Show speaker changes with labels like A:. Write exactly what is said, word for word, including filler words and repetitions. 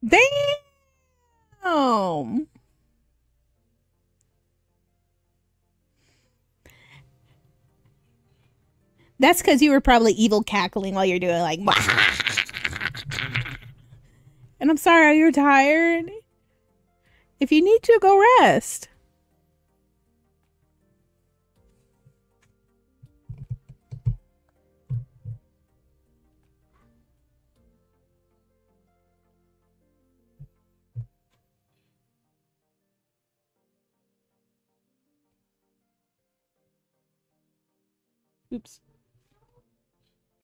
A: Damn. That's because you were probably evil cackling while you're doing like, and I'm sorry, you're tired. If you need to, go rest. Oops.